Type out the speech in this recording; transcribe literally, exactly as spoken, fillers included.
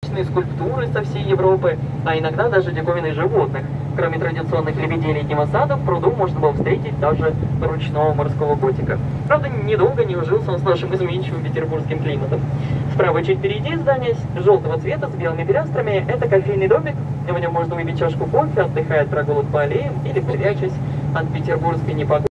скульптуры со всей Европы, а иногда даже диковинных животных. Кроме традиционных лебедей летнего сада, в пруду можно было встретить даже ручного морского котика. Правда, недолго не ужился он с нашим изменчивым петербургским климатом. Справа чуть впереди здание желтого цвета с белыми пилястрами – это кофейный домик. В нем можно выпить чашку кофе, отдыхая от прогулок по аллеям или прячась от петербургской непогоды.